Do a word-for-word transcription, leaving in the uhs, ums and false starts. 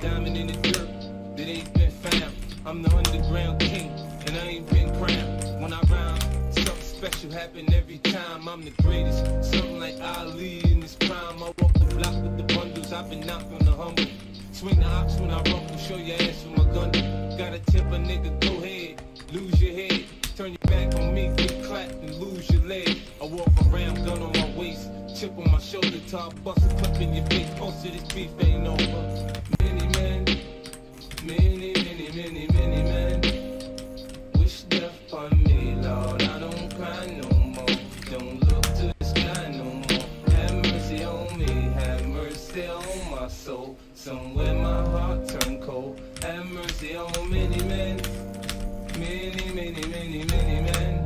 diamond in the dirt that ain't been found. I'm the underground king, and I ain't been crowned. When I rhyme, something special happen every time. I'm the greatest, something like Ali in his prime. I walk the block with the bundles, I've been knocked on the humble. Swing the ox when I rumble, show your ass with my gun. Gotta tip a nigga, go ahead, lose your head. Turn your back on me, get clapped and lose your leg. I walk around, gun on my waist, chip on my shoulder, top, bust a clip in your face. Most of this beef ain't over. Many men, many, many, many, many men wish death on me, Lord. I don't cry no more, don't look to the sky no more. Have mercy on me, have mercy on my soul. Somewhere my heart turned cold. Have mercy on many men, many, many, many, many men